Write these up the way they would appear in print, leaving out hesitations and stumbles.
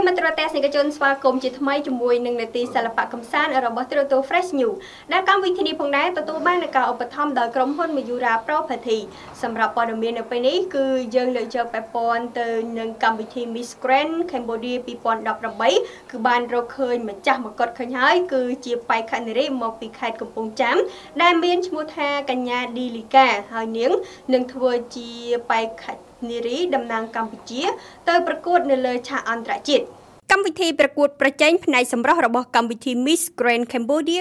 មិត្តរដ្ឋទេសនិកជនស្វាគមន៍ជាថ្មីជាមួយនឹងនេតិសិល្បៈកំសាន្តរបស់ទូរទស្សន៍ Fresh News ដែលកម្មវិធីនេះផងដែរទទួលបានការឧបត្ថម្ភដោយក្រុមហ៊ុន Mayura Property សម្រាប់ព័ត៌មាននៅពេលនេះគឺយើងលើកយកពាក់ព័ន្ធទៅនឹងកម្មវិធី Miss Grand Cambodia 2018គឺបានរកឃើញម្ចាស់មកុដឃើញហើយគឺជាបេក្ខនារីមកពីខេត្តកំពង់ចាមដែលមានឈ្មោះថាកញ្ញាឌីលីកាហើយនាងនឹងធ្វើជាបេក្ខនារីតំណាងកម្ពុជាទៅប្រកួតនៅលើឆាកអន្តរជាតិកម្មវិធីប្រកួតប្រជែងផ្នែកសម្រស់របស់កម្មវិធី Miss Grand Cambodia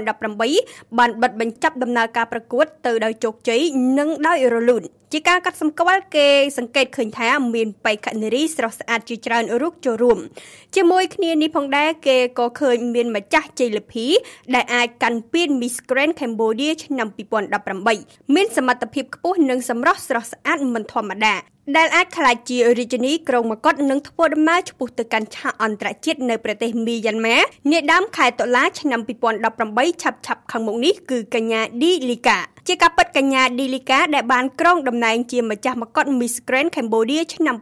2018បានបិទបញ្ចប់ដំណើរការប្រកួតទៅដោយជោគជ័យនិងដោយរលូនជាការកាត់សម្គាល់គេសង្កេតឃើញថាមានបេក្ខនារីស្រស់ស្អាតជាច្រើនរូបចូលរួមជាមួយគ្នានេះផងដែរគេក៏ឃើញមានម្ចាស់ជ័យលាភីដែលអាចកាន់ពាន Miss Grand Cambodia ឆ្នាំ2018មានសមត្ថភាពខ្ពស់និងសម្រស់ស្រស់ស្អាតមិនធម្មតាដែលអាចក្លាយជារាជិនីក្រុងមកុដនិងធ្វើដំណើរឆ្ពោះទៅកាន់ឆាកអន្តរជាតិនៅប្រទេសមីយ៉ាន់ម៉ានាដើមខែតុលាឆ្នាំ2018ឆាប់ខាងមុខនេះគឺកញ្ញាឌីលីកាជាការពិតកញ្ញាឌីលីកាដែលបានគ្រងតំណែងជាម្ចាស់មកុដ Miss Grand Cambodia ឆ្នាំ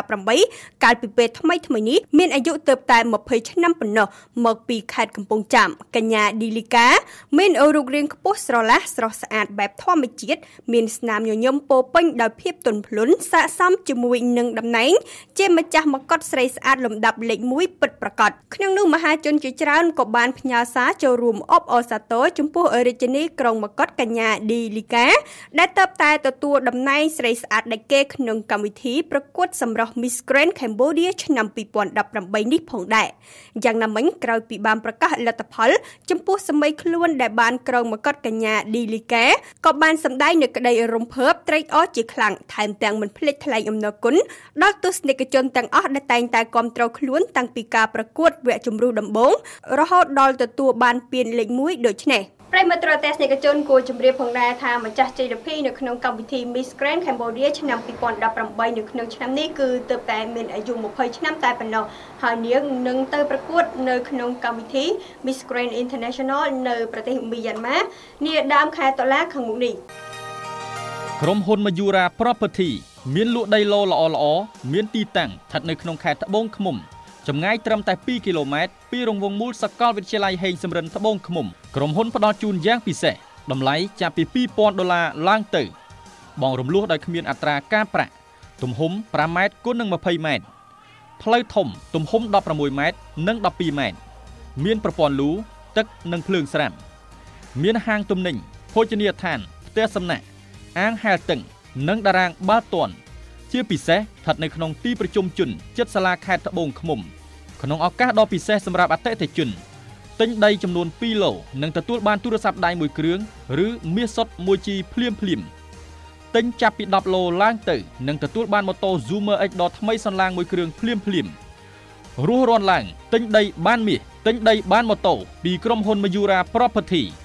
2018កាលពីពេលថ្មីនេះមានអាយុទើបតែ20ឆ្នាំប៉ុណ្ណោះមកពីខេត្តកំពង់ចាមកញ្ញាឌីលីកាមានរូបរាងខ្ពស់ស្រឡះស្រស់ស្អាតបែបធម្មជាតិមានស្នាមញញឹមពោពេញដោយភាពទន់ភ្លន់ស័ក្តិសមជាមួយនឹងតំណែងជាម្ចាស់មកុដស្រីស្អាតលំដាប់លេខ1ពិតប្រាកដក្នុងនោះមហាជនជាច្រើនក៏បានផ្ញើសារចូលរួមអបអរសាទរចំពោះរាជិនីក្រុងមកុដកញ្ញាឌីលីកាដែលទៅតែទទួលតំណែងស្រីស្អាតដាច់គេក្នុងកម្មវិធីប្រកួតសម្រស់ Miss Grand Cambodia ឆ្នាំ2018នេះផងដែរយ៉ាងណាមិញក្រោយពីបានប្រកាសលទ្ធផលចំពោះសមីខ្លួនដែលបានក្រុងមកុដកញ្ញាឌីលីកាក៏បានសម្ដែងនូវក្តីរំភើបត្រេកអរជាខ្លាំងថែមទាំងមិនភ្លេចថ្លែងអំណរគុណដល់ទស្សនិកជនទាំងអស់ដែលតែងតែគាំទ្រខ្លួនតាំងពីការប្រកួតវគ្គជម្រុះដំបូងរហូតដល់ទទួលបានពានលេខ1ដូចនេះប្រិយមិត្តទេសនិកជនគួរជម្រាបផងដែរថាម្ចាស់ជ័យលាភីនៅក្នុងកម្មវិធី Miss Grand Cambodia ឆ្នាំ2018នៅក្នុងឆ្នាំនេះគឺទើបតែមានអាយុ20ឆ្នាំតែប៉ុណ្ណោះហើយនាងនឹងទៅប្រកួតនៅក្នុងកម្មវិធី Miss Grand International នៅប្រទេសមីយ៉ាន់ម៉ានាដើមខែតុលាខាងមុខនេះក្រុមហ៊ុន Mayura Property មានលក់ដីឡូល្អៗមានទីតាំងស្ថិតនៅក្នុងខេត្តត្បូងឃ្មុំចម្ងាយត្រឹមតែ2គីឡូម៉ែត្រពីរង្វង់មូលសាកលវិទ្យាល័យហេងសំរិនត្បូងឃ្មុំក្រុមហ៊ុនផ្ដល់ជូនយ៉ាងពិសេសតម្លៃចាប់ពី$2,000ឡើងទៅបងរំលោះដោយគ្មានអត្រាការប្រាក់ទំហំ5ម៉ែត្រគុណនឹង20ម៉ែត្រផ្លូវធំទំហំ16ម៉ែត្រនិង12ម៉ែត្រមានប្រព័ន្ធលូទឹកនិងភ្លើងស្រាប់មានហាងទំនិញភោជនីយដ្ឋានផ្ទះសំណាក់អាងហែលទឹកនិងតារាងបាល់ទាត់ជាពិសេសស្ថិតនៅក្នុងទីប្រជុំជនជិតសាលាខេត្តត្បូងឃ្មុំក្នុងឱកាសដ៏ពិសេសសម្រាប់អតិថិជនទិញដីចំនួន2ឡូនិងទទួលបានទូរស័ព្ទដៃ1គ្រឿងឬមាសសុទ្ធ 1G ភ្លាមទិញចាប់ពី10ឡូឡើងទៅនិងទទួលបានម៉ូតូ Zoomer X ដ៏ថ្មីសន្លាង1គ្រឿងភ្លាមរស់រាន់ឡើងទិញដីបានមាសទិញដីបានម៉ូតូពីក្រុមហ៊ុន Mayura Property